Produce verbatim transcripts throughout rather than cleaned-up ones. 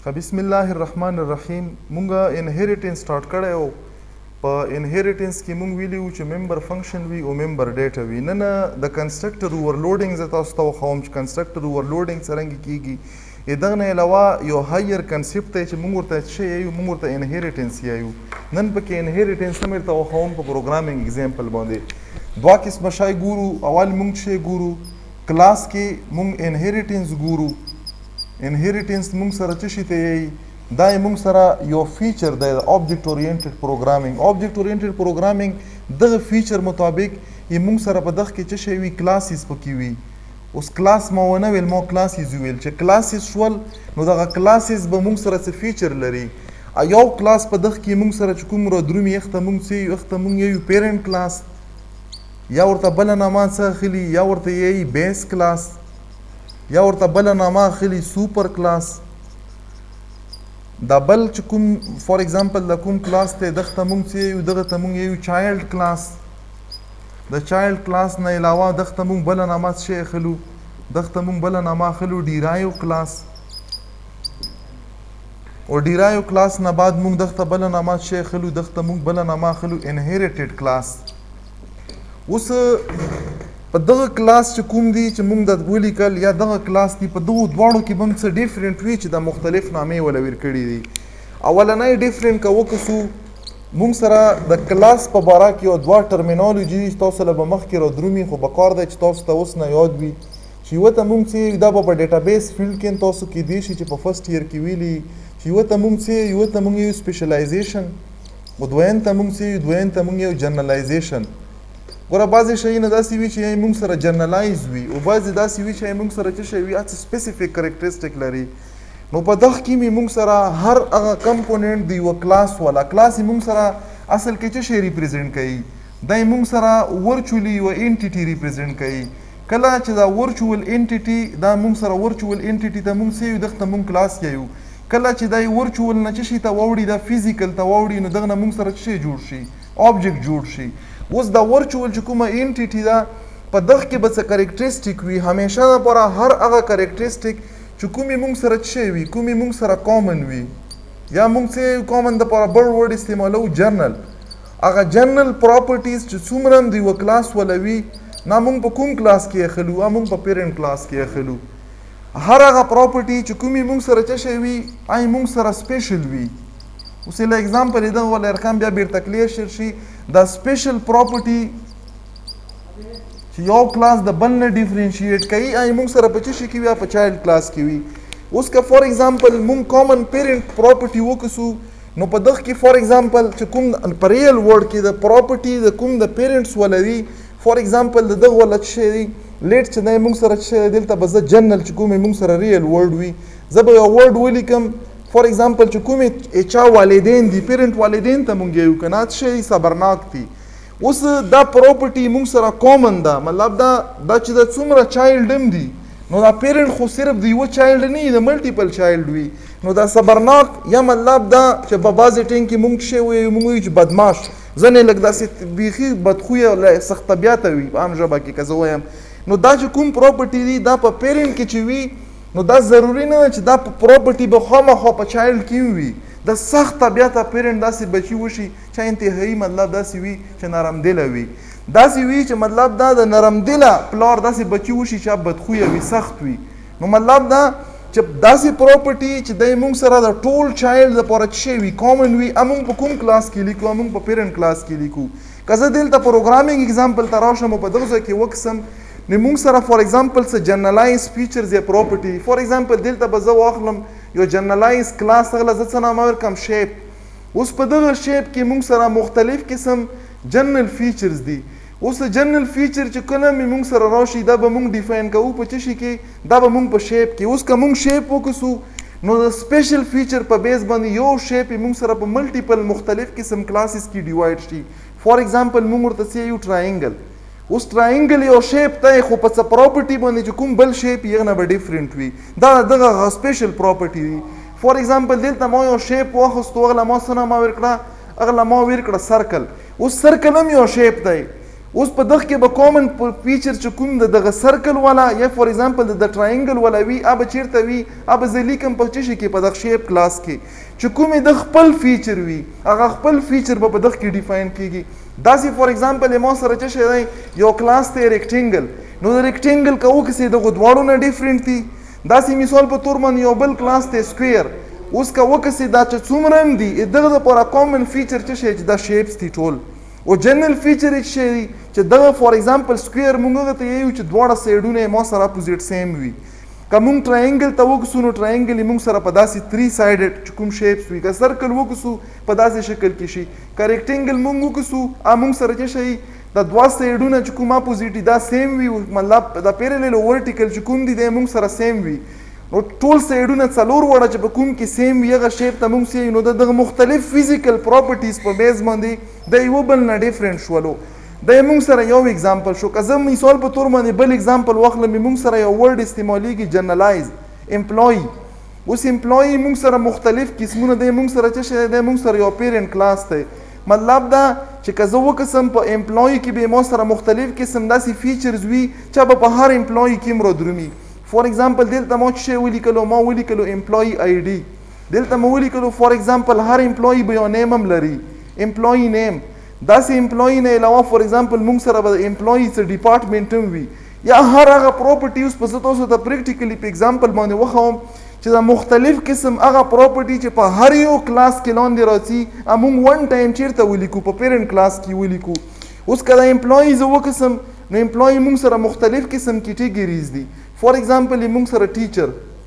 بسم الله الرحمن الرحیم. مونږه انهریټنس سٹارټ کړی و. په انهریټنس کې مونږ ویلي وو چې ممبر فنکشن وي او ممبر ډیټا وي. نن د کنسټرکټر اوورلوډینګ زه تاسو ته وښوم چې کنسټرکټر اوورلوډینګ څرنګه کیږي. دغه نه علاوه یو هایر کنسپټ دی چې مونږ ورته څه یایو، مونږ ورته انهریټنس یایو. نن پکې انهریټنس هم درته وښوم په پروګرامینګ اگزامپل باندې. دوه قسمه شی ګورو. اول مونږ شی ګورو کلاس کې مونږ انهریټنس ګورو. انهریټنس مونږ سره څه شي ته یایي؟ دا مونږ سره یو فیچر دی د آبجیکټ اورینټډ پروګرامینګ. آبجیکټ اورینټډ پروګرامینګ دغه فیچر مطابق یې مونږ سره په دغه کې څه شی وي؟ کلاسز پکې وي. اوس کلاس ما ونه ویل، ما کلاسز ویل. چې کلاسز شول نو دغه کلاسز به مونږ سره څه فیچر لري. یو کلاس په دغه کې مونږ سره چې کوم را درومي یخته مونږ څه یو یخته مونږ یو پیرنټ کلاس، یا ورته بله نامه څه اخلي، یا ورته یایي بیس کلاس، یا ورته بله نامه اخلي سوپر کلاس. دا بل چې کوم فار ایگزامپل د کوم کلاس دی دغه ته مونږ څه یو دغه ته مونږ یو چایلډ کلاس. د چایلډ کلاس نه علاوه دغه ته مونږ بله نامه څه شی اخلو؟ دغه ته مونږ بله نامه اخلو ډیرایو کلاس. او ډیرایو کلاس نه بعد مونږ دغه ته بله نامه څه شی اخلو؟ دغه ته مونږ بله نامه اخلو انهریټډ کلاس. اوس په دغه کلاس چې کوم دی چې مونږ د ولیکل یا دغه کلاس دی، په دغو دواړو کې به هم څه ډیفرنټ وي چې د مختلف نامې وله ورکړي دي. اولنی ډیفرنټ که وکړو مونږ سره د کلاس په باره کې یو دوه ټرمینالوجي تاسو له به مخکې را درومي، خو پکار دی چې تاسو ته اوس نه یاد وي چې یوه ته مونږ څه دا به په ډیټابیس فیلډ کې تاسو کیدای شي چې په فرسټ ایئر کې ویلي چې یوه ته مونږ څه یوه ته مونږ یو سپیشلایزیشن او دویم ته مونږ څه دویم ته مونږ یو جنرلایزیشن. ګوره بعضې شیونه داسې وي چې مونږ سره جنرلایز وي او بعضې داسې وي چې مونږ سره څه شی وي هڅه سپیسیفیک کریکټرسټیک لري. نو په دغه کې مې مونږ سره هر هغه کمپوننټ د یوه کلاس والا کلاس یې مونږ سره اصل کې څه شی ریپرزینټ کوي؟ دا یې مونږ سره ورچولی یوه انټیټي ریپرزینټ کوي. کله چې دا ورچوول انټیټي دا مونږ سره ورچوول انټیټي ته مونږ څه یو دغه ته مونږ کلاس یایو. کله چې دا یې ورچوول نه څه شي ته واوړي، دا فزیکل ته واوړي، نو دغه نه مونږ سره څه شی جوړ شي؟ آبجیکټ جوړ شي. اوس دا ورچوول چې کومه انټیټي ده په دغه کې به څه کریکټرسټیک وي. همیشه دپاره هر هغه کریکټرسټیک چې کومې مونږ سره څه شی وي، کومې مونږ سره کامن وي، یا مونږ څه کامن دپاره بل ورډ استعمالوو جرنل. هغه جرنل پراپرټیز چې څومره هم د یوه کلاس وله وي نه مونږ په کوم کلاس کې اخلو؟ یا مونږ په پیرنټ کلاس کې اخلو. هر هغه پراپرټي چې کومې مونږ سره څه شی وي ای مونږ سره سپیشل وي. اوس له اگزامپل یې دغه ولا ارقام بیا بیرته کلیر شي. دا سپیشل پراپرټي چې یو کلاس د بل نه ډیفرینشیټ کوي ای مونږ سره په څه شي کې وي؟ په چایلډ کلاس کې وي. اوس که فار ایگزامپل مونږ کامن پیرنټ پراپرټي وکړو نو په دغه کې فار ایگزامپل چې کوم په ریل ورډ کې د پراپرټي د کوم د پیرنټس وله وي، فار ایگزامپل د دغه ولا څه شی دی لیټ چې دی مونږ سره څه شی دی دلته به زه جنرل چې کومې مونږ سره ریل ورډ وي زه به یو ورډ ولیکم. فار ایگزامپل چې کومې چا والدین دي پیرنټ والدین ته مونږ یو که نه څه شی صبرناک دي. اوس دا پراپرټي مونږ سره کامن ده، مطلب دا دا چې د څومره چایلډ هم دي نو دا پیرنټ خو صرف د یوه چایلډ نه وي، د ملټیپل چایلډ وي. نو دا صبرناک یا مطلب دا چې په بعضې ټایم کې مونږ څه وایو مونږ وایو چې بدماش، ځینې لږ داسې بیخي بدخویه سخت طبیعته وي په عام ژبه کې که زه وایم. نو دا چې کوم پراپرټي دي دا په پیرنټ کې چې وي نو دا ضروري نه ده چې دا پراپرټي به خامخا په چایلډ کې وي. د سخت طبیعته پیرنټ داسې بچي وشي چې انتهایي مطلب داسې وي چې نرمدله وي، داسې وي چې مطلب دا د نرمدله پلار داسې بچي وشي چې بدخویه وي، سخت وي. نو مطلب دا چې داسې پراپرټي چې دی مونږ سره د ټول چایلډ دپاره څه شی وي کامن وي، امونږ په کوم کلاس کې لیکو؟ امونږ په پیرنټ کلاس کې لیکو. که زه دلته پروګرامینګ اگزامپل ته راشم او په دغه ځای کې وقسم نو مونږ سره فار ایگزامپل څه جنرلایز فیچرز یا پراپرټي. فار ایگزامپل دلته به زه واخلم یو جنرلایز کلاس هغه زه څه نامه ورکړم؟ شیپ. اوس په دغه شیپ کې مونږ سره مختلف قسم جنرل فیچرز دي. اوس د جنرل فیچر چې کله مې مونږ سره راشي دا به مونږ ډیفاین کوو په څه شي کې؟ دا به مونږ په شیپ کې. اوس که مونږ شیپ وکړو نو د سپیشل فیچر په بیس باندې یو شیپ یې مونږ سره په ملټیپل مختلف قسم کلاسز کې ډیوایډ شي. فار ایگزامپل مونږ ورته څه یو ټرایینګل. اوس ټرایینګل یو شیپ دی خو په څه پراپرټي باندې چې کوم بل شیپ یې هغه نه به ډیفرنټ وي، دا دغه سپیشل پراپرټي وي. فار ایگزامپل دلته ما یو شیپ واخیستو هغه له ما څه نامه ورکړه؟ هغه له ما ورکړه سرکل. اوس سرکل هم یو شیپ دی اوس په دغه کې به کامن فیچر چې کوم د دغه سرکل والا یا فور ایگزامپل د ټراینګل والا وي هغه چیرته وي هغه زه لیکم په څه شي کې په دغه شیپ کلاس کې چې کومې د خپل فیچر وي هغه خپل فیچر به په دغه کې ډیفاین کیږي داسې فور ایگزامپل ما سره څه شی دی یو کلاس دی ریکټینګل نو د ریکټینګل که وکړسې دغه دواړو نه ډیفرنټ دي داسې مثال په طور باندې یو بل کلاس دی سکویر اوس که وکړسې دا چې څومره هم دي دغه دپاره کامن فیچر څه شی چې دا شیپس دي ټول او جنرال فیچر یې شی دی چې دغه فور ایگزامپل سکویر موږ هغه ته یو چې دواړه سایډونه یې ما سره اپوزیټ سیم وي که موږ ټراینګل ته وکړو نو ټراینګل یې موږ سره په داسې تھری سایډډ چې کوم شیپس وي که سرکل وکړو په داسې شکل کې شي که ریکټینګل موږ وکړو هغه موږ سره چې شي د دوه سایډونه چې کوم اپوزیټ دي دا سیم وي مطلب د پیرلیل او ورټیکل چې کوم دي دی موږ سره سیم وي نو ټول سایډونه څلور وړه چې په کوم کې سیم وي هغه شیپ ته موږ سي نو دغه مختلف فزیکل پراپرټیز په بیس باندې د یو بل نه ډیفرنٹ شولو د موږ سره یو اگزامپل شو که زه مثال په طور باندې بل اگزامپل واخلم موږ سره یو ورډ استعمالیږي جنرالایز امپلوي اوس امپلوي موږ سره مختلف قسمونه دی موږ سره څه شی دی موږ سره یو پیرنټ کلاس دی مطلب دا چې که زه وقسم په امپلوي کې به ما سره مختلف قسم داسې فیچرز وي چې به په هر امپلوي کې هم رادرومي فور ایگزامپل دلته ما څه شی ولیکلو ما ولیکلو امپلوي آی ډي دلته ما ولیکلو فور ایگزامپل هر امپلوي به یو نیم هم لري امپلوي نیم داسې امپلوي نه علاوه فور ایگزامپل موږ سره به امپلوي څه ډیپارټمنټ هم وي یا هر هغه پراپرټي اوس په زه تاسو ته پریکټیکلی په ایگزامپل باندې وښیم چې دا مختلف قسم هغه پراپرټي چې په هر یو کلاس کې لاندې راځي موږ ون ټایم چیرته ولیکو په پیرنټ کلاس کې ولیکو اوس که د امپلوي زه وقسم نو امپلوي موږ سره مختلف قسم کیټیګریز دي فور ایگزامپل موږ سره ټیچر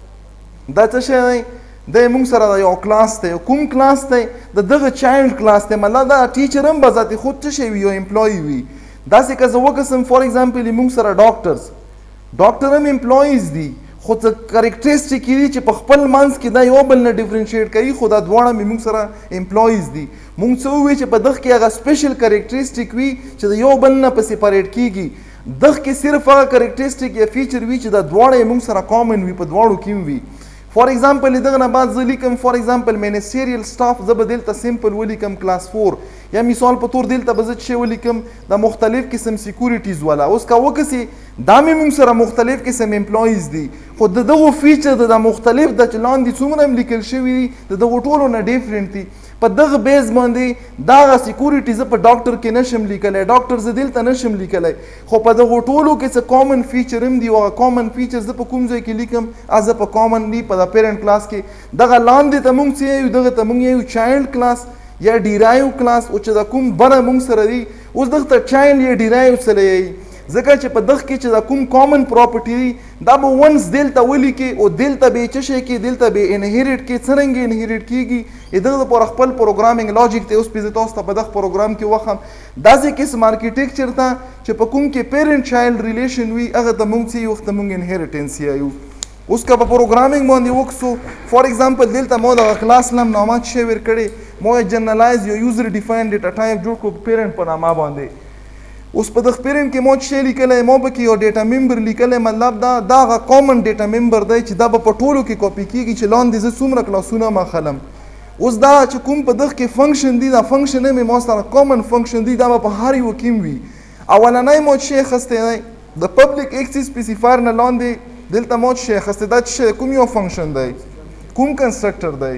دا څه شی دی د موږ سره یو کلاس دی کوم کلاس دی د دغه چایلډ کلاس دی مطلب دا ټیچر هم به ذاتي خود څه شی وي یو امپلوي وي داسې که زه وقسم فور ایگزامپل موږ سره ډاکټرز ډاکټر هم امپلویز دي خو څه کریکټریسټیک دي چې په خپل منځ کې دا یو بل نه ډیفرنشیټ کوي خو دا دواړه مې موږ سره امپلویز دي موږ څه ووایو چې په دغه کې هغه سپیشل کریکټریسټیک وي چې د یو بل نه په سیپریټ کیږي دغه کې صرف هغه کریکټریسټیک یا فیچر وي چې دا دواړه یې موږ سره کامن وي په دواړو کې هم وي فور ایگزامپل دغه نه بعد زه لیکم فور ایگزامپل مینیسټریل سټاف زه به دلته سمپل ولیکم کلاس فور یا مثال په طور دلته به زه څه شی ولیکم د مختلف قسم سیکوریټیز والا اوس که وکړسي دا مې موږ سره مختلف قسم امپلویز دي خو د دغو فیچر د مختلف د چې لاندې څومره هم لیکل شوي دي د دغو ټولو نه ډیفرنټ دي په دغه بیس باندې دا هغه سیکوریټي زه په ډاکټر کې نشم لیکلی ډاکټر زه دلته نشم لیکلی خو په دغو ټولو کې څه کامن فیچر هم دي او هغه کامن فیچر زه په کوم ځای کې لیکم هغه زه په کامنلی په د پیرنټ کلاس کې دغه لاندې ته موږ څه یو دغه ته موږ یو چایلډ کلاس یا ډیرایو کلاس او چې د کوم بره موږ سره دي اوس دغه ته چایلډ یا ډیرایو څه یی ځکه چې په دغه کې چې د کوم کامن پراپرټي دی دا به ونس دلته ولیکې او دلته به یې څه شی کې دلته به یې انهیریټ کې څرنګه انهیریټ کېږي دغه دپاره خپل پروګرامینګ لاجیک دی اوس پې زه تاسو ته په دغه پروګرام کې وښیم داسې قسم ارکیټیکچر ته چې په کوم کې پیرنټ چایلډ ریلیشن وي هغه ته موږ څه وخت موږ انهیریټنس یایو اوس که په پروګرامینګ باندې وکړو فور ایگزامپل دلته ما دغه کلاس نم نامه څه شی ورکړی ما یې جنرالایز یو یوزر ډیفاین ډیټا ټایپ جوړ کړو په پیرنټ په نامه باندې اوس په دغه پیرنټ کې ما څه شی لیکلی ما به کې یو ډیټا ممبر لیکلی مطلب دا دا هغه کامن ډیټا ممبر دی چې دا به په ټولو کې کاپي کېږي چې لاندې زه څومره کلاسونه ما خلم اوس دا چې کوم په دغه کې فنکشن دي دا فنکشن هم ما سره کامن فنکشن دي دا به په هر یو کې وي اولنی ما څه شی اخیستی دی د پبلک ایکسس سپیسیفایر نه لاندې دلته ما څه شی اخیستی دا څه شی کوم یو فنکشن دی کوم کنسټرکټر دی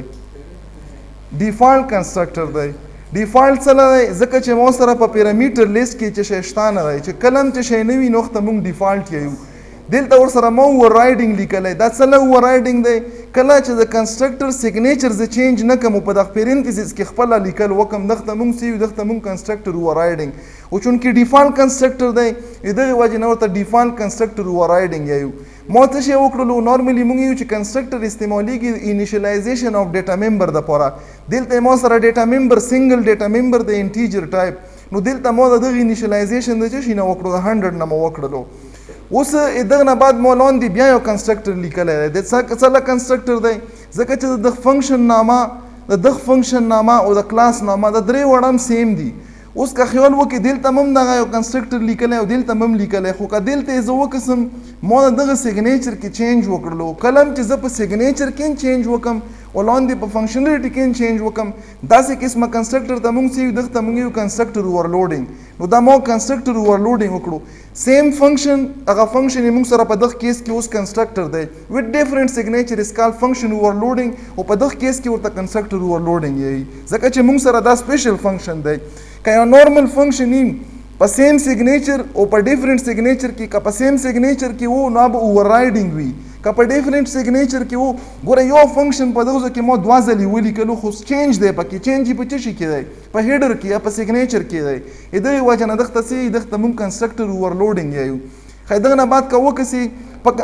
ډیفالټ کنسټرکټر دی ډیفالټ څه دی ځکه چې ما سره په پیرامیټر لیست کې چې شی شته نه دی چې کله هم چې شی نه وي نو وخته موږ ډیفالټ یایو دلته ورسره ما اوور رایډینګ لیکلی دا څه له اوور رایډینګ دی کله چې د کنسټرکټر سیګنیچر زه چینج نه کړم په دغه پیرنتیسز کې خپله لیکل وکړم دغه ته موږ څه یو دغه ته موږ کنسټرکټر اوور رایډینګ او چونکې ډیفالټ کنسټرکټر دی د دغې وجې نه ورته ډیفالټ کنسټرکټر اوور رایډینګ یایو ما څه شی وکړلو نارملي موږ یو چې کنسټرکټر استعمالیږي انیشلایزیشن آف ډیټا ممبر دپاره دلته ما سره ډیټا ممبر سنګل ډیټا ممبر د انټیجر ټایپ نو دلته ما د دغه انیشلایزیشن د څه شي نه وکړو د هنډرډ نه مو وکړلو اوس دغه نه بعد ما لاندې بیا یو کنسټرکټر لیکلی دی د څه له کنسټرکټر دی ځکه چې د دغه فنکشن نامه د دغه فنکشن نامه او د کلاس نامه د درې وړه هم سیم دي اوس که خیال وکړي دلته هم دغه یو کنسټرکټر لیکلی او دلته هم لیکلی خو که دلته یې زه وقسم ما د دغه سیګنیچر کې چینج وکړلو کله هم چې زه په سیګنیچر کې چینج وکړم ولاندې په فنکشنالټي کې چینج وکم داسې قسمه کنسټرکټر ته موږ څه دغه ته موږ یو کنسټرکټر اوورلوډینګ نو دا مو کنسټرکټر اوورلوډینګ وکړو سیم فنکشن هغه فنکشن موږ سره په دغه کیس کې اوس کنسټرکټر دی وذ ډیفرنٹ سیګنیچر از کال فنکشن اوورلوډینګ او په دغه کیس کې ورته کنسټرکټر اوورلوډینګ یي ځکه چې موږ سره دا سپیشل فنکشن دی که یو نورمال فنکشن یې په سیم سیګنیچر او په ډیفرنٹ سیګنیچر کې که په سیم سیګنیچر کې وو نو به اووررایډینګ وي که په ډیفرنٹ سیګنیچر کې وو ګوره یو فنکشن په دغه کې مو دوه ځلې ولیکلو خو چینج دی پکې چینج په څه شي کې دی په هیډر کې یا په سیګنیچر کې دی د دې وجه نه دغه څه دغه موږ کنسټرکټر اوورلوډینګ یو خو دغه نه بعد که وکسي په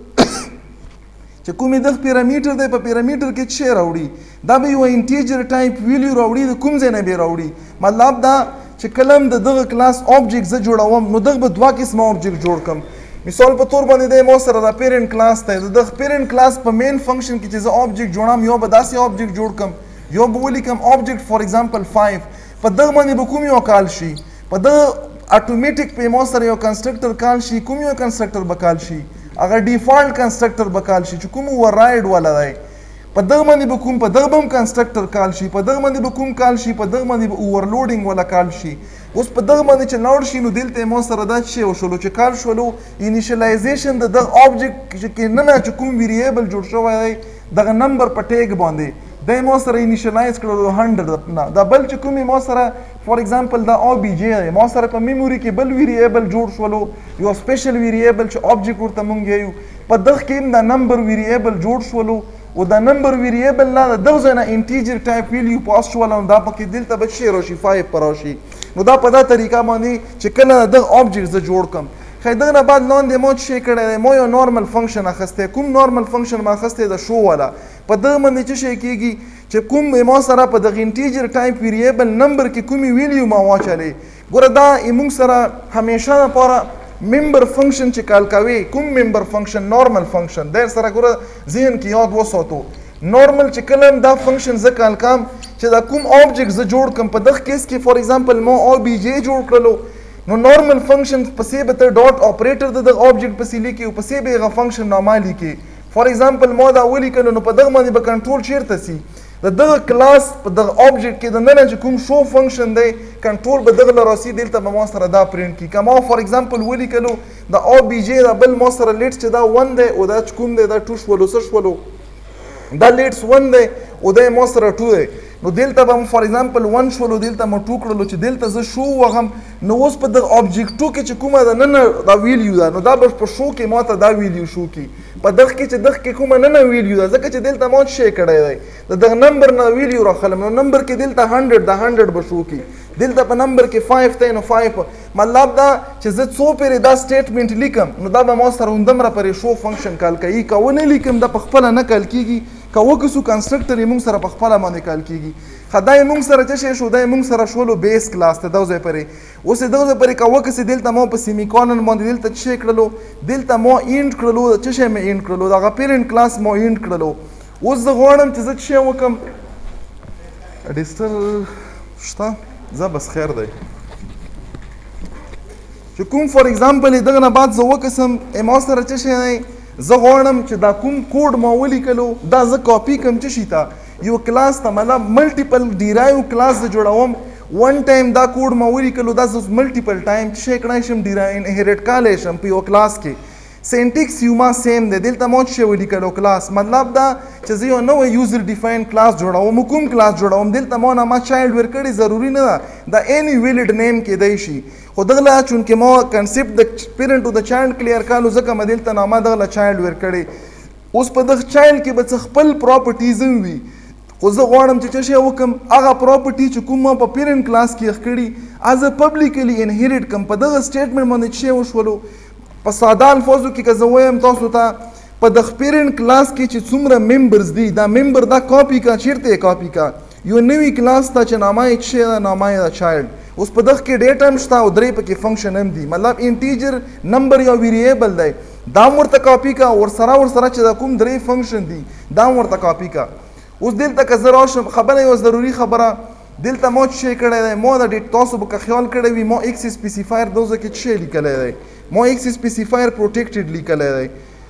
چې کومې دغه پیرامیټر دی په پیرامیټر کې څه راوړي دا به یو انټیجر ټایپ ویلیو راوړي د کوم ځای نه به راوړي مطلب دا چې کلم د دغه کلاس آبجیکټ زه جوړوم نو دغه به دوه قسمه آبجیکټ جوړ کم مثال په تور باندې دی مو سره د پیرنټ کلاس دی د دغه پیرنټ کلاس په مین فنکشن کې چې زه آبجیکټ جوړم یو به داسې آبجیکټ جوړ کم یو به ولیکم آبجیکټ فار ایگزامپل فایو په دغه باندې به کوم یو کال شي په دغه اټومیټیک په مو سره یو کنسټرکټر کال شي کوم یو کنسټرکټر به کال شي هغه ډیفالټ کنسټرکټر به کال شي چې کوم اووررایډ والا دی په دغه باندې به کوم په دغه به هم کنسټرکټر کال شي په دغه باندې به کوم کال شي په دغه باندې به اوورلوډینګ والا کال شي اوس په دغه باندې چې لاړ شي نو دلته مو سره دا شی وشولو چې کال شولو انیشلایزیشن د دغه آبجیکټ کې نه نه چې کوم ویریبل جوړ شوی دی دغه نمبر په ټیګ باندې د مو سره انیشلایز کړو هندرد نه دا بل چې کوم مو سره فار ایگزامپل دا او بی جی مو سره په میموري کې بل ویریبل جوړ شولو یو سپیشل ویریبل چې آبجیکټ ورته مونږ یو په دغه کې دا نمبر ویریبل جوړ شولو او دا نمبر ویریبل نه دغه ځای نه انټیجر ټایپ ویلیو پاس شول نو دا پکې دلته به شی راشي فایو پر راشي نو دا په دا طریقه باندې چې کله دغه آبجیکټ زه جوړ کم خو دغه نه بعد لاندې مو څه کړی دی مو یو نارمل فنکشن اخیستی کوم نارمل فنکشن ما اخیستی د شو والا په دغه باندې څه شی کېږي چې کوم ما سره په دغه انټیجر ټایپ ویریبل نمبر کې کومې ویلیو ما واچلې ګوره دا موږ سره همیشه لپاره ممبر فنکشن چې کال کوي کوم ممبر فنکشن نارمل فنکشن در سره ګوره ذهن کې یاد وساتو نارمل چې کله دا فنکشن زه کال کم چې دا کوم آبجیکټ زه جوړ کم په دغه کیس کې فار ایگزامپل مو او بی جی جوړ کړلو نو نارمل فنکشن پسې به ته ډاټ اپریټر د دغه آبجیکټ پسې لیکي او پسې به هغه فنکشن نامه لیکي فار ایگزامپل مو دا ولیکلو نو په دغه باندې به کنټرول چیرته سي د دغه کلاس په دغه آبجیکټ کې د نن چې کوم شو فنکشن دی کنټرول به دغه لراسي دلته به ما سره دا پرینټ کی کما فار ایگزامپل ولیکلو د او بی جی دا بل ما سره لیټ چې دا ون دی او دا کوم دی دا ټو شولو څه شولو دا لیټس ون دی او دا ما سره ټو دی نو دلته به فار ایگزامپل ون شولو دلته مو ټو کړلو چې دلته زه شو وغم نو اوس په دغه آبجیکټ ټو کې چې کومه د نن دا ویلیو ده نو دا به په شو کې ماته دا ویلیو شو کی په دغه کې چې دغه کې کومه نه نه ویلیو ده ځکه چې دلته ما شی کړی دی د دغه نمبر نه ویلیو راخلم نو نمبر کې دلته هنډرډ د هنډرډ به شو کی دلته په نمبر کې فایو دی نو فایو مطلب دا چې زه څو پیرې دا سټیټمنټ لیکم نو دا به ما سره همدومره پرې شو فنکشن کال کوي که ونه لیکم دا په خپله نه کال کېږي که وکړو کنسټرکټر یې موږ سره په خپله باندې کال کېږي خو دا یې موږ سره څه شی شو دا یې موږ سره شولو بیس کلاس ته دغه ځای پرې اوس یې دغه ځای پرې که وکړسې دلته مو په سیمیکالن باندې دلته څه شی کړلو دلته مو اینډ کړلو څه شی مې اینډ کړلو دغه پیرنټ کلاس مو اینډ کړلو اوس زه غواړم چې زه څه شی وکړم ډیسټر شته زه بس خیر دی چې کوم فار ایگزامپل دغه نه بعد زه وکړسم ما سره څه شی دی زه غواړم چې دا کوم کوډ ما ولیکلو دا زه کاپي کم څه شي ته یو کلاس ته مطلب ملټیپل ډیرایو کلاس زه جوړوم ون ټایم دا کوډ ما ولیکلو دا زه ملټیپل ټایم څه شی کړی شم ډیرای انهیریټ کولی شم په یو کلاس کې سینټیکس یو ما سیم دی دلته ما څه شی ولیکلو کلاس مطلب دا چې زه یو نوی یوزر ډیفاین کلاس جوړوم کوم کلاس جوړوم دلته ما نه ما چایلډ ورکړی ضروري نه ده دا اینی ویلډ نیم کیدی شي خو دغله چونکې ما کنسپټ د پیرنټ او د چایلډ کلیر کالو ځکه ما دلته نامه دغله چایلډ ورکړی اوس په دغه چایلډ کې به څه خپل پراپرټیز هم وي خو زه غواړم چې څه شی وکړم هغه پراپرټي چې کوم ما په پیرنټ کلاس کې یې کړي از پبلیکلی انهیریټ کړم په دغه سټیټمنټ باندې څه شی وشولو په ساده الفاظو کې که زه وایم تاسو ته په دغه پیرنټ کلاس کې چې څومره ممبرز دي دا ممبر دا کاپي کا چیرته یې کاپي کا یو نوی کلاس ته چې نامه یې څه شی ده نامه یې ده چایلډ اوس په دغه کې ډیټا هم شته او درې پکې فنکشن هم دي مطلب انټیجر نمبر یا ویریبل دی دا هم ورته کاپي کا ورسره ورسره چې دا کوم درې فنکشن دي دا هم ورته کاپي کا اوس دلته که زه راشم خبره یوه ضروري خبره دلته ما څه شی کړی دی ما د تاسو به که خیال کړی وي ما ایکس اسپیسیفایر دوزه کې څه شی لیکلی دی ما ایکس اسپیسیفایر پروټیکټډ لیکلی دی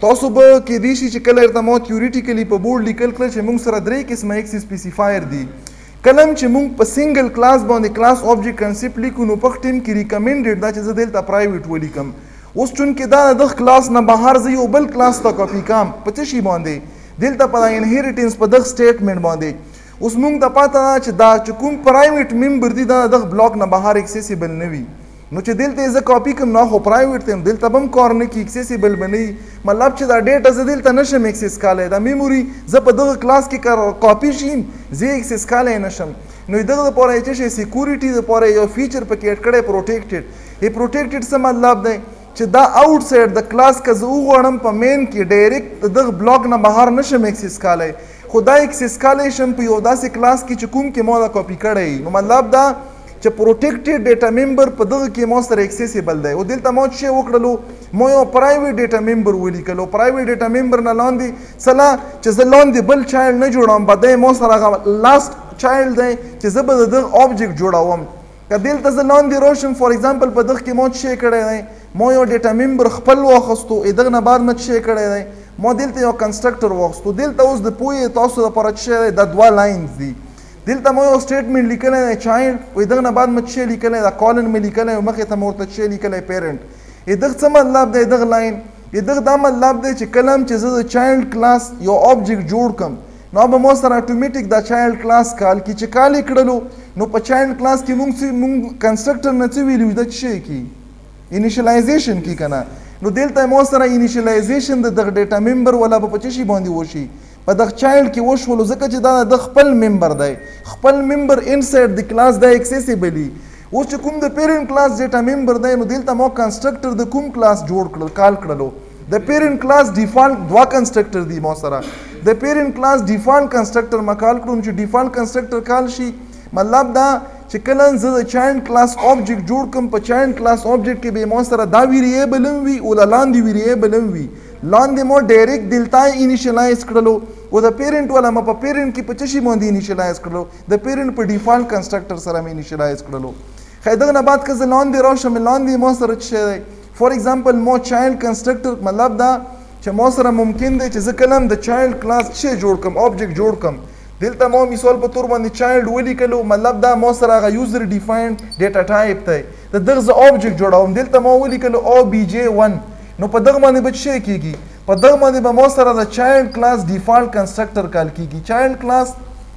تاسو به کېدای شي چې کله ورته ما تیوریټیکلي په بورډ لیکل کړل چې موږ سره درې قسمه ایکس سپیسیفایر دي. کله چې موږ په سنگل کلاس باندې کلاس آبجیکټ کنسپټ لیکو نو په ټیم کې ریکمنډډ دا چې زه دلته پرایویټ ولیکم. اوس چونکې دا د کلاس نه بهر زه یو بل کلاس ته کاپي کام په څه شي باندې دلته په انهریټنس په دغه سټیټمنټ باندې اوس موږ ته پته ده چې دا چې کوم پرایویټ ممبر دي دا دغه بلاک نه بهر اکسیسیبل نه وي. نو چې دلته زه کاپي کوم نو خو پرایویټ ته دلته به هم کار نه کي اکسیسیبل به نه وي. مطلب چې دا ډیټا زه دلته نشم اکسس کولی دا میموري زه په دغه کلاس کې کاپي شیم زه اکسس کولی نشم. نو دغه دپاره یې څه شی سیکورټي دپاره یو فیچر پکې اډ کړی پروټیکټډ. ای پروټیکټډ څه مطلب دی چې دا آوټ سایډ د کلاس که زه وغواړم په مین کې ډایرکټ د دغه بلاک نه بهر نشم اکسس کولی خو دا اکسس کولی شم په یو داسې کلاس کې چې کوم کې ما دا کاپي کړی. نو مطلب دا چې پروټیکټډ ډیټا ممبر په دغه کې ما سره اکسیسیبل دی. او دلته ما څه وکړلو ما یو پرایویټ ډیټا ممبر ولیکلو. پرایویټ ډیټا ممبر نه لاندې سلا چې زه لاندې بل چایلډ نه جوړوم به دی ما سره هغه لاست چایلډ دی چې زه به د دغه آبجیکټ جوړوم. که دلته زه لاندې راشم فار ایگزامپل په دغه کې ما څه کړی دی ما یو ډیټا ممبر خپل واخیستو دغه نه بعد ما څه کړی دی ما دلته یو کنسټرکټر واخیستو. دلته اوس د پوهې تاسو دپاره څه دی دا دوه لاینز دي. دلته ما یو سټیټمنټ لیکلی دی چایلډ وایي دغه نه بعد مې څه لیکلی دا کالن مې لیکلی او مخې ته مې ورته څه لیکلی پیرنټ. دغه څه مطلب دی دغه لاین دغه دا مطلب دی چې کله هم چې زه د چایلډ کلاس یو آبجیکټ جوړ کړم نو به ما سره اتومیټیک دا چایلډ کلاس کال کړي. چې کال یې کړلو نو په چایلډ کلاس کې موږ موږ کنسټرکټر نه څه ویلي دا څه کي انیشلایزیشن کی کنه. نو دلته ما سره انیشلایزیشن د دغه ډیټا ممبر ولا په څه شي باندې وشي په دغه چایلډ کې وشولو ځکه چې دا د خپل ممبر دی خپل ممبر انسایډ د کلاس دی اکسیسیبلی. اوس چې کوم د پیرنټ کلاس ډیټا ممبر دی نو دلته ما کنسټرکټر د کوم کلاس جوړ کړل کال کړلو. د پیرنټ کلاس ډیفالټ دوه کنسټرکټر دي ما سره. د پیرنټ کلاس ډیفالټ کنسټرکټر ما کال کړو چې ډیفالټ کنسټرکټر کال شي مطلب دا چې کله زه د چایلډ کلاس آبجیکټ جوړ کړم په چایلډ کلاس آبجیکټ کې به ما سره دا ویریبل هم وي او لاندې ویریبل هم وي. لاندې مو ډایرکټ دلته انیشلایز کړلو او د پیرنټ والا ما په پیرنټ کې په څه شي باندې انیشلایز کړلو د پیرنټ په ډیفالټ کنسټرکټر سره مې انیشلایز کړلو. خو دغه نه بعد که زه لاندې راشم لاندې ما سره څه دی فار ایگزامپل ما چایلډ کنسټرکټر مطلب دا چې ما سره ممکن دی چې زه کله هم د چایلډ کلاس څه جوړ کړم آبجیکټ جوړ کړم. دلته ما مثال په تور باندې چایلډ ولیکلو مطلب دا ما سره هغه یوزر ډیفاینډ ډیټا ټایپ دی د دغه زه آبجیکټ جوړوم. دلته ما ولیکلو او بی جی ون نو په دغه باندې به څه کېږي په دغه باندې به ما سره د چایلډ کلاس ډیفالټ کنسټرکټر کال کېږي. چایلډ کلاس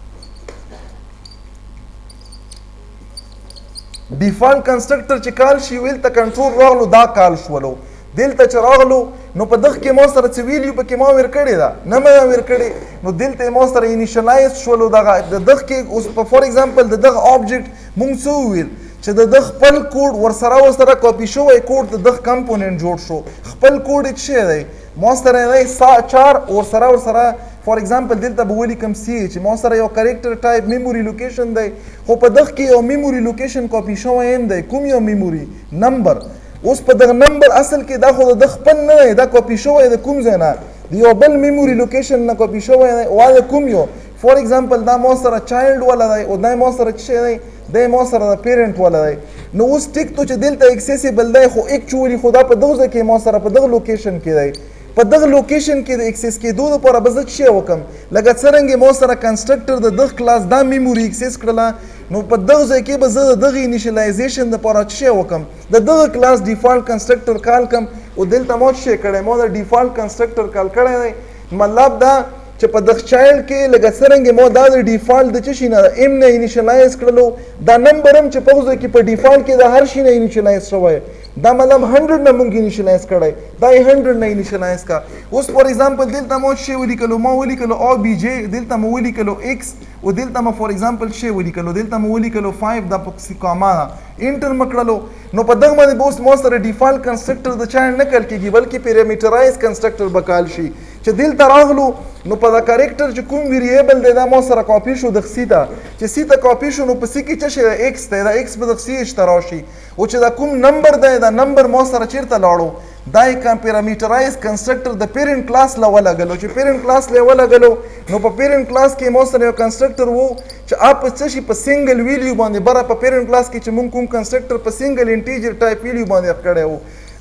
ډیفالټ کنسټرکټر چې کال شي ویلته کنټرول راغلو دا کال شولو. دلته چې راغلو نو په دغه کې ما سره څه ویلیو پکې ما ورکړې ده نه مې ورکړې نو دلته ما سره انیشلایز شولو دغه د دغه کې اوس په فار ایگزامپل د دغه آبجیکټ مونږ څه وویل چې د دغه خپل کوډ ورسره ورسره کاپي شوی کوډ د دغه کمپوننټ جوړ شو. خپل کوډ یې څه دی ما سره دی سا چار ورسره ورسره فار ایگزامپل دلته به ولیکم سی چې ما سره یو کریکټر ټایپ میموري لوکیشن دی خو په دغه کې یو میموري لوکیشن کاپي شوی هم دی کوم یو میموري نمبر. اوس په دغه نمبر اصل کې دا خو د خپل نه دی دا کاپي شوی د کوم ځای نه د یو بل میموري لوکیشن نه کاپي شوی دی او د کوم یو فار ایگزامپل دا ما سره چایلډ والا دی او دا ما سره څه دی دا ما سره د پیرنټ والا دی. نو اوس ټیک تو چې دلته اکسیسیبل دی خو اکچولی خو دا په دغه ځای کې ما سره په دغه لوکیشن کې دی په دغه لوکیشن کې د اکسس کېدو لپاره به زه څه وکړم لکه څرنګه ما سره کنسټرکټر د دغه کلاس دا میموري اکسس کړله نو په دغه ځای کې به زه د دغه انیشلایزیشن لپاره څه وکړم د دغه کلاس ډیفالټ کنسټرکټر کال کړم او دلته ما څه کړی ما د ډیفالټ کنسټرکټر کال کړی دی مطلب دا چې په دغه چایلډ کې لکه څرنګه ما دا د ډیفالټ د څه شي نه ایم نه انیشلایز کړلو دا نمبر هم چې په ځای کې په ډیفالټ کې د هر شي نه انیشلایز شوی دا مطلب هنډرډ نه مونږ انیشلایز کړی دا یې هنډرډ نه انیشلایز کا. اوس فار ایگزامپل دلته ما څه ولیکلو ما ولیکلو او بی جی دلته ما ولیکلو ایکس او دلته ما فار ایگزامپل څه ولیکلو دلته ما ولیکلو فایو دا پکې کاما انټر مکړلو نو په دغه باندې به اوس ما سره ډیفالټ کنسټرکټر د چایلډ نه کال کېږي بلکې پیرامیټرایز کنسټرکټر به کال شي چې دلته راغلو نو په دا کریکټر چې کوم ویریبل دی دا ما سره کاپي شو د سی ته چې سی ته کاپي شو نو په سی کې څه شي ایکس دی دا ایکس به د سی ایچ ته راشي او چې دا کوم نمبر دی دا نمبر ما سره چیرته لاړو دا یې پیرامیټرایز کنسټرکټر د پیرنټ کلاس له ولګلو چې پیرنټ کلاس له ولګلو نو په پیرنټ کلاس کې ما سره یو کنسټرکټر وو چې اپ څه شي په سنگل ویلیو باندې بره په پیرنټ کلاس کې چې مونږ کوم کنسټرکټر په سنگل انټیجر ټایپ ویلیو باندې کړی وو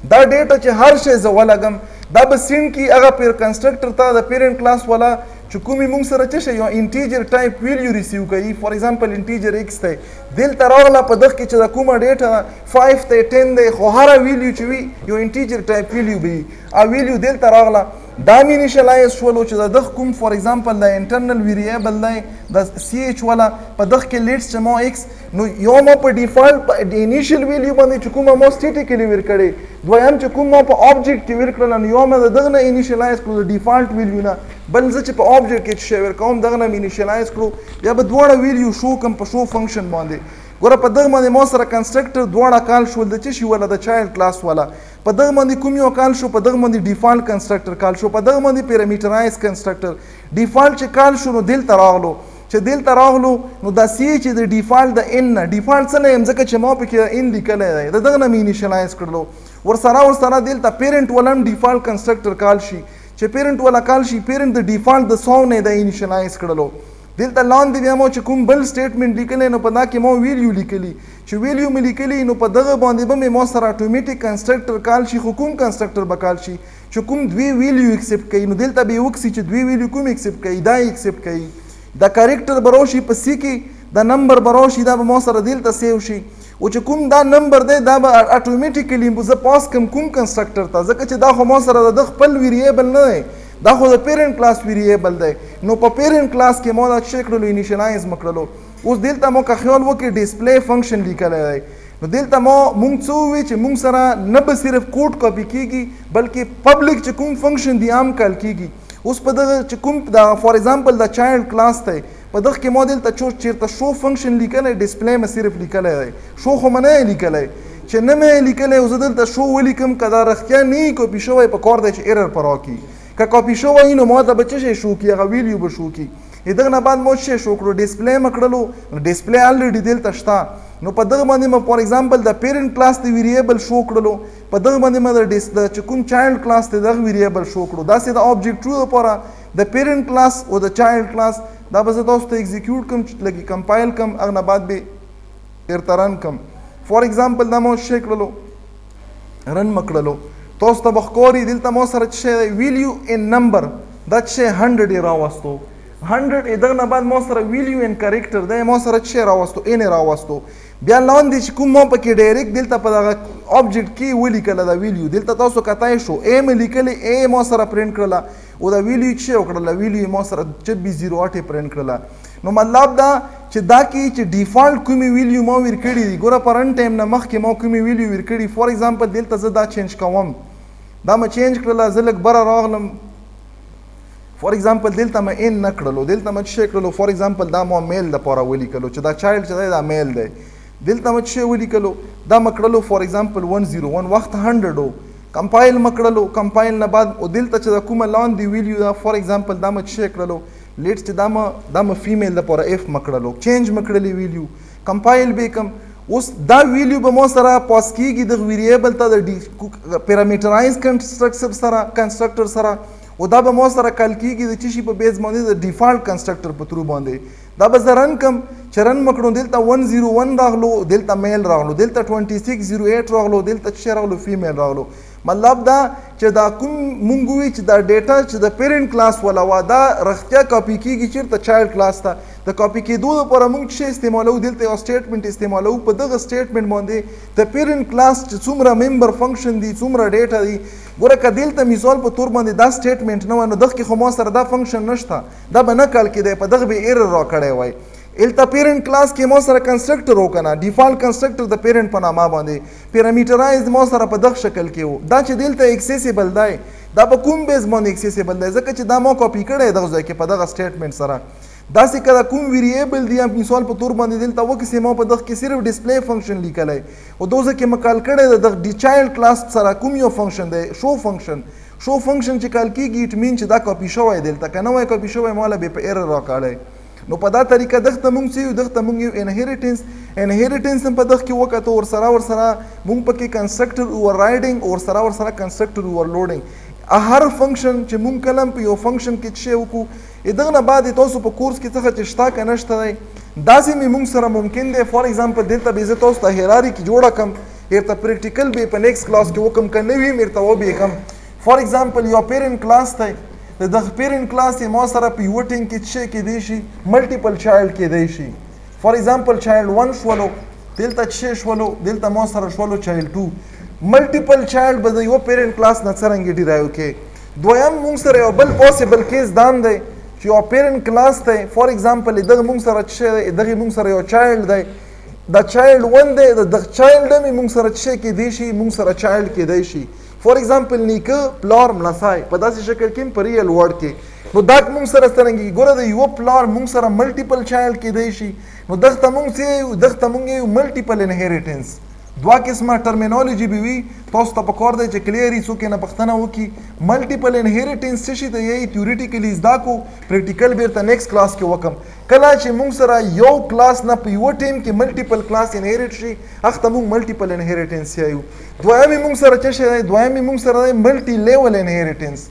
دا ډیټا چې هر شی زه ولګم دا به سینډ کي هغه پیر کنسټرکټر ته د پیرنټ کلاس والا چې کومې موږ سره څه شی یو انټیجر ټایپ ویلیو ریسیو کوي فار ایگزامپل انټیجر ایکس دی دلته راغله په دغه کې چې د کومه ډیټا فایف دی ټین دی خو هره ویلیو چې وي یو انټیجر ټایپ ویلیو به وي او ویلیو دلته راغله دا مې انیشلایز شولو چې د دغه کوم فار ایگزامپل د انټرنل ویریبل دی د سی ایچ والا په دغه کې لیټس چې ما ایکس نو یو ما په ډیفالټ د انیشل ویلیو باندې چې کومه ما سټیټیکلی ور کړې دویم چې کوم ما په آبجیکټ کې ور کړل نو یو ما د دغه نه انیشلایز کړو د ډیفالټ ویلیو نه بل زه چې په آبجیکټ کې چې ور کوم دغه نه انیشلایز کړو بیا به دواړه ویلیو شو کوم په شو فنکشن باندې ګوره په دغه باندې ما سره کنسټرکټر دواړه کال شول د څه شي والا د چایلډ کلاس والا په دغه باندې کوم یو کال شو په دغه باندې ډیفالټ کنسټرکټر کال شو په دغه باندې پیرامیټرایز کنسټرکټر ډیفالټ چې کال شو نو دلته راغلو چې دلته راغلو نو دا سی چې د ډیفالټ د ان نه ډیفالټ څه نه یم ځکه چې ما پکې ان لیکلی دی د دغه نه مې انیشلایز کړلو ورسره ورسره دلته پیرنټ والا هم ډیفالټ کنسټرکټر کال شي چې پیرنټ والا کال شي پیرنټ د ډیفالټ د سو نه د انیشلایز کړلو دلته لاندې بیا مو چې کوم بل سټیټمنټ لیکلی نو په دا کې مو ویلیو لیکلی چې ویلیو مې لیکلی نو په دغه باندې به مې مو سره اټومیټیک کنسټرکټر کال شي خو کوم کنسټرکټر به کال شي چې کوم دوی ویلیو ایکسپټ کوي نو دلته به یې وکړي چې دوی ویلیو کوم ایکسپټ کوي دا یې ایکسپټ کوي دا کریکټر به راشي په سی کې دا نمبر به راشي دا به مو سره دلته سیو شي او چې کوم دا نمبر دی دا به اټومیټیکلی زه پاس کوم کوم کنسټرکټر ته ځکه چې دا خو مو سره د خپل ویریبل نه دی دا خو د پیرنټ کلاس ویریبل دی نو په پیرنټ کلاس کې مو دا څه کړلو انیشلایز مو کړلو اوس دلته مو که خیال وکړي ډسپلی فنکشن لیکلی دی نو دلته مو مونږ څه ووایو چې مونږ سره نه به صرف کوډ کاپي کیږي بلکې پبلک چې کوم فنکشن دی عام کال کیږي اوس په دغه چې کوم د فار ایگزامپل د چایلډ کلاس دی په دغه کې مو دلته چیرته شو فنکشن لیکلی ډسپلی مې صرف لیکلی دی شو خو مې نه لیکلی چې نه مې لیکلی او زه دلته شو ولیکم که دا رښتیا نه وي کاپي شوی په کار دی چې ایرر په راکړي که کاپي شوی نو ما ته به څه شی شو کړي هغه ویلیو به شو کړي دغه نه بعد مو څه شو کړو ډسپلی مې کړلو ډسپلی الریډي دلته شته نو په دغه باندې مې فار ایگزامپل د پیرنټ کلاس د ویریبل شو کړلو په دغه باندې مې د چې کوم چایلډ کلاس دی دغه ویریبل شو کړو داسې د آبجیکټ ټرو لپاره د پیرنټ کلاس او د چایلډ کلاس دا به زه تاسو ته ایگزیکیوټ کړم چې لږ کمپایل کړم هغه نه بعد به ارته رن کړم فار ایگزامپل دا مو څه کړلو رن مې کړلو تاسو ته به ښکاري دلته مو سره څه شی دی ویلیو ان نمبر دا څه شی هنډرډ یې راوستو هنډرډ یې دغه نه بعد مو سره ویلیو ان کریکټر دی مو سره څه شی راوستو ان یې راوستو بیا لاندې چې کوم مو پکې ډایرکټ دلته په دغه آبجیکټ کې ولیکله دا ویلیو دلته تاسو کتای شو اے مې لیکلی اے مو سره پرنټ کړله او دا ویلیو څه وکړله ویلیو مو سره چې بي زیرو اټ یې پرنټ کړله نو مطلب دا چې دا کې چې ډیفالټ کومې ویلیو ما ور کړي دي ګوره په رن ټایم نه مخکې ما کومې ویلیو ور کړي فار ایگزامپل دلته زه دا چینج کوم دا مې چینج کړله زه لږ بره راغلم فار ایگزامپل دلته مې ان نه کړلو دلته مې څه کړلو فار ایگزامپل دا مو میل دپاره ولیکلو چې دا چایلډ چې دی دا میل دی دلته مې څه ولیکلو دا مې کړلو فار ایگزامپل ون زیرو ون وخت هنډرډ و کمپایل مې کړلو کمپایل نه بعد او دلته چې د کومه لاندې ویلیو دا فار ایگزامپل دا مې څه کړلو لیټس چې دا مې دا مې فیمیل دپاره اف مې کړلو چینج مې کړلې ویلیو کمپایل به کم اوس دا ویلیو به مو سره پاس کیږي د ویریبل ته د پیرامیټرایز کنسټرکټر سره کنسټرکټر سره او دا به مو سره کال کیږي د څه شي په بیس باندې د ډیفالټ کنسټرکټر په ترو باندې دا به زه رن کم چې رن مکړو دلته ون زیرو ون راغلو دلته میل راغلو دلته ټوینټي سکس زیرو ایټ راغلو دلته څه راغلو فیمیل راغلو مطلب دا چې دا کوم مونږ وی چې دا ډیټا چې د پیرنټ کلاس ولا وا دا رښتیا کاپي کیږي چیرته چایلډ کلاس ته د کاپي کېدو لپاره موږ څه استعمالوو دلته یو سټیټمنټ استعمالوو په دغه سټیټمنټ باندې د پیرنټ کلاس چې څومره ممبر فنکشن دي څومره ډیټا دي ګوره که دلته مثال په تور باندې دا سټیټمنټ نه وای نو دغه کې خو ما سره دا فنکشن نشته دا به نه کال کېدی په دغه به ایرر راکړی وای الته پیرنټ کلاس کې مو سره کنسټرکټر وکنه ډیفالټ کنسټرکټر د پیرنټ په نامه باندې پیرامیټرایز مو سره په دغه شکل کې وو دا چې دلته ایکسیسیبل دی دا په کوم بیس باندې ایکسیسیبل دی ځکه چې دا مو کاپي کړی دغه ځای کې په دغه سټیټمنټ سره داسې که دا کوم ویریبل دی مثال په تور باندې دلته وکړي ما په دغه کې صرف ډسپلی فنکشن لیکلی او دغه ځای کې مکال کړی د دغه چایلډ کلاس سره کوم یو فنکشن دی شو فنکشن شو فنکشن چې کال کېږي اټ مین چې دا کاپي شوی دلته که نه وای کاپي شوی ماله به په ایرر راکړی نو په دا طریقه دغه ته مونږ څه یو دغه ته مونږ یو انهریټنس انهریټنس هم په دغه کې وکړو ورسره ورسره مونږ پکې کنسټرکټر اوور رایډینګ ورسره ورسره کنسټرکټر اوور لوډینګ هر فنکشن چې مونږ کلم په یو فنکشن کې څه وکړو دغه نه بعد تاسو په کورس کې څه چې شته که نشته دی داسې مې مونږ سره ممکن دی فار ایگزامپل دلته به زه تاسو ته هیرارکي جوړه کړم ارته پریکټیکل به په نیکست کلاس کې وکم که نه وي ارته وبې کم فار ایگزامپل یو پیرنټ کلاس دی د دغه پیرنټ کلاس یې ما سره په یوه ټیم کې څه کیدی شي ملټیپل چایلډ کیدی شي فار ایگزامپل چایلډ ون شولو دلته څه شولو دلته ما سره شولو چایلډ ټو ملټیپل چایلډ به د یو پیرنټ کلاس نه څرنګه ډیرایو کې دویم موږ سره یو بل پاسبل کیس دام دی چې یو پیرنټ کلاس دی فار ایگزامپل دغه موږ سره څه دی دغه موږ سره یو چایلډ دی دا چایلډ ون دی د دغه چایلډ هم موږ سره څه کیدی شي موږ سره چایلډ کیدی شي فار ایگزامپل نیکه پلار ملسای په داسې شکل کې په ریل ورډ کې نو دا موږ سره څرنګه ګوره د یو پلار موږ سره ملټیپل چایلډ کیدی شي نو دغه موږ څه دغه موږ یو ملټیپل انهریټنس دوه قسمه ټرمینالوجي به وي تاسو ته پکار دی چې کلیئري څوک نه پښتنه وکړي ملټیپل انهریټنس څه شي ته یې تیوریټیکلی زده کو پریکټیکل بیرته نیکست کلاس کې وکم کله چې موږ سره یو کلاس نه په یو ټیم کې ملټیپل کلاس انهریټ شي هغه ته موږ ملټیپل انهریټنس یو دویم موږ سره څه شي دویم موږ سره ملټي لیول انهریټنس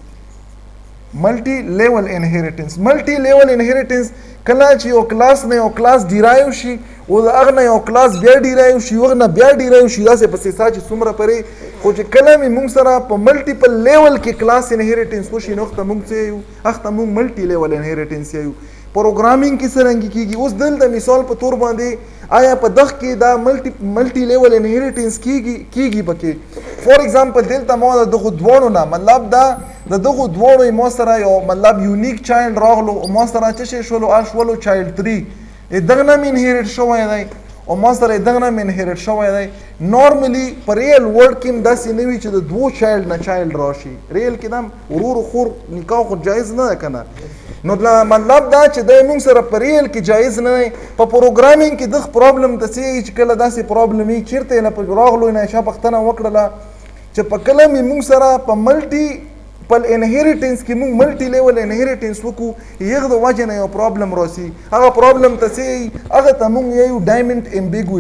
ملټي لیول انهریټنس ملټي لیول انهریټنس کله چې یو کلاس نه یو کلاس ډیرایو شي او د هغه نه یو کلاس بیا ډیرایو شي هغه نه بیا ډیرایو شي داسې پسې سا چې څومره پرې خو چې کله مې موږ سره په ملټیپل لیول کې کلاس انهریټنس وشي نو هغه موږ څه یو هغه موږ ملټي لیول انهریټنس یو پروګرامینګ کې څرنګه کیږي اوس دلته مثال په تور باندې آیا په دغه کې دا ملټي ملټي لیول انهریټنس کیږي کیږي پکې فار ایگزامپل دلته ما دغه دوانو نه مطلب دا د دغه دوانو ما سره یو مطلب یونیک چایلډ راغلو ما سره څه شولو آ شولو چایلډ تھری دغه نه انهریټ شوی دی او ما سره دغه نه انهریټ شوی دی نورملی په ریل ورلډ کې هم داسې نه وي چې د دوو چایلډ نه چایلډ راشي ریل کې دا ورور خور نکاح خو جایز نه ده که نه نو مطلب دا چې د موږ سره په ریل کې جایز نه دی په پروګرامینګ کې دغه پرابلم ته څه چې کله داسې پرابلم وي چیرته یې نه راغلو نه چا پوښتنه وکړله چې په کله مې موږ سره په ملټي پل انهریټنس کې موږ ملټي لیول انهریټنس وکړو یغه د وجه نه یو پرابلم راسي هغه پرابلم ته څه هغه ته موږ یو ډایمنډ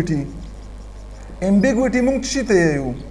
امبیګوټي امبیګوټي موږ څه ته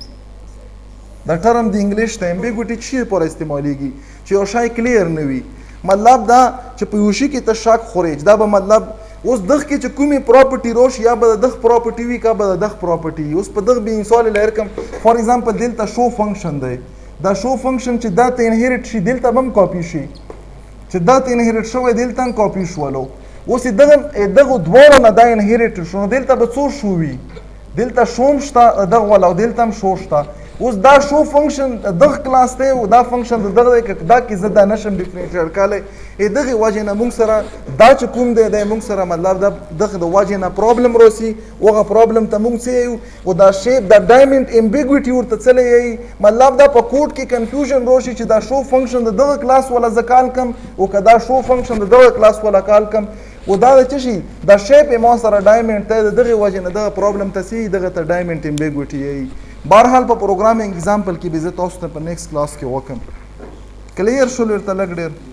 یو دا ټرم د انګلیش ته امبیګوټي څه پر استعمالېږي چې یو شی کلیر نه وي مطلب دا چې په یو شي کې ته شک خورې دا به مطلب اوس دغه کې چې کومې پراپرټي راشي یا به دغه پراپرټي وي که به دغه پراپرټي اوس په دغه به مثال لر کوم فار ایگزامپل دلته شو فنکشن دی دا شو فنکشن چې دا ته انهریټ شي دلته به هم کاپي شي چې دا ته انهریټ شوی دلته هم کاپي شولو اوس دغه دغه دواړو نه دا انهریټ شو نو دلته به څو شو وي دلته شو هم شته دغه والا او دلته هم شو شته اوس دا شو فنکشن دغه کلاس دی او دا فنکشن د دغه دا کې زه دا نشم ډیفرنشیټ کولی دغه وجې نه موږ سره دا چې کوم دی دی موږ سره مطلب دا دغه د وجې نه پرابلم راسي هغه پرابلم ته موږ څه یو او دا شیپ دا ډایمنډ امبیګوټي ورته څه یی مطلب دا په کوډ کې کنفیوژن راشي چې دا شو فنکشن د دغه کلاس والا زه کال کم او که دا شو فنکشن د دغه کلاس والا کال کم او دا د څه شي دا شیپ ما سره ډایمنډ ته د دغه وجې نه دغه پرابلم ته څه دغه ته ډایمنډ امبیګوټي یی بهرحال په پروګرامینګ اگزامپل کې به زه تاسو ته په نیکست کلاس کې وکم کلیر شول ورته لږ ډېر